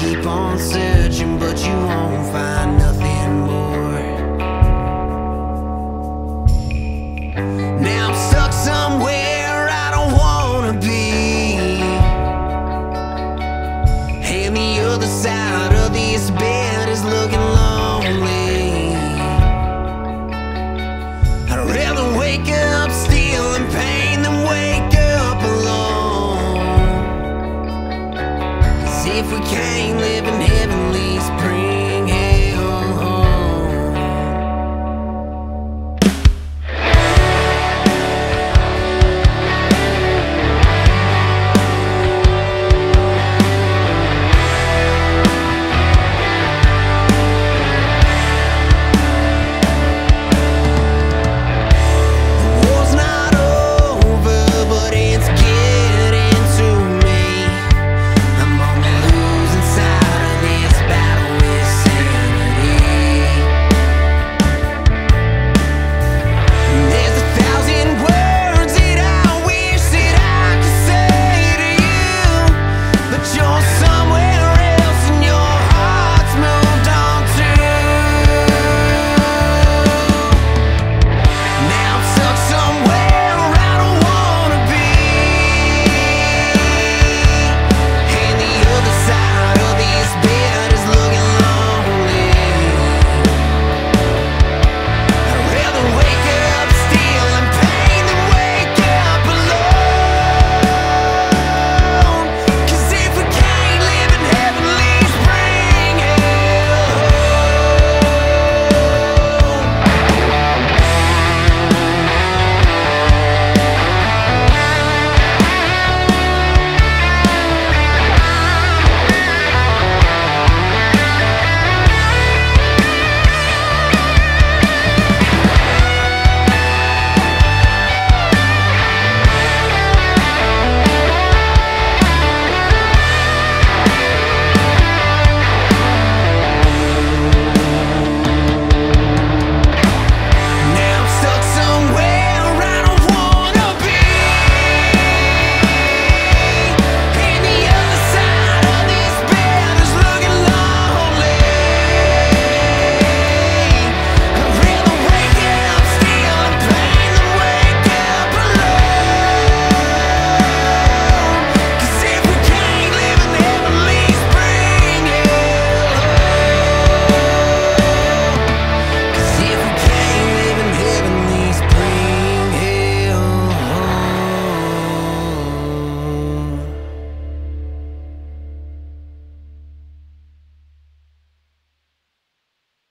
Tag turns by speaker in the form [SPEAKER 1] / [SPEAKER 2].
[SPEAKER 1] keep on searching, but you won't find nothing more. Now I'm stuck somewhere I don't wanna be, and the other side of this bed is looking lonely. I'd rather wake up still in pain than wake up alone. 'Cause if we can't live in heavenly springs,